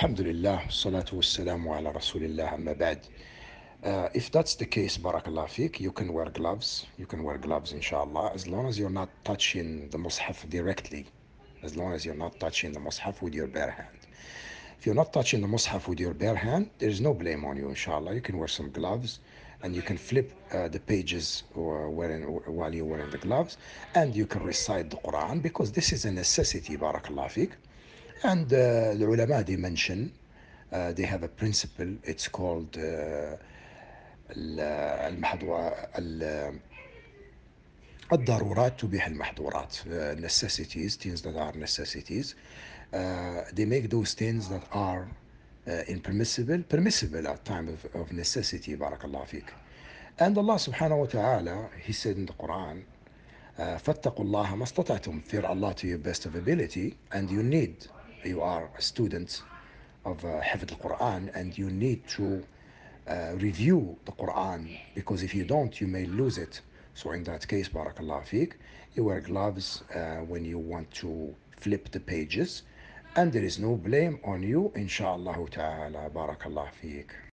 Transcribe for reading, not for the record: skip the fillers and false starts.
Alhamdulillah, salatu wassalamu ala rasulillah, amma ba'd. If that's the case, barakallah fiqh, you can wear gloves. You can wear gloves, inshallah, as long as you're not touching the mushaf directly. As long as you're not touching the mushaf with your bare hand. If you're not touching the mushaf with your bare hand, there is no blame on you, inshallah. You can wear some gloves and you can flip the pages while you're wearing the gloves, and you can recite the Quran because this is a necessity, barakallah fiqh. And the ulama, they mention, they have a principle, it's called الضرورات تبيح المحظورات. Necessities, things that are necessities. They make those things that are permissible at time of necessity, barakallah fiqh. And Allah subhanahu wa ta'ala, He said in the Quran, فاتقوا الله ما استطعتم, fear Allah to your best of ability, and you are a student of حفظ Quran, and you need to review the Quran, because if you don't, you may lose it. So in that case, barakallah fiqh, you wear gloves when you want to flip the pages, and there is no blame on you, inshallah ta'ala, barakallah fiqh.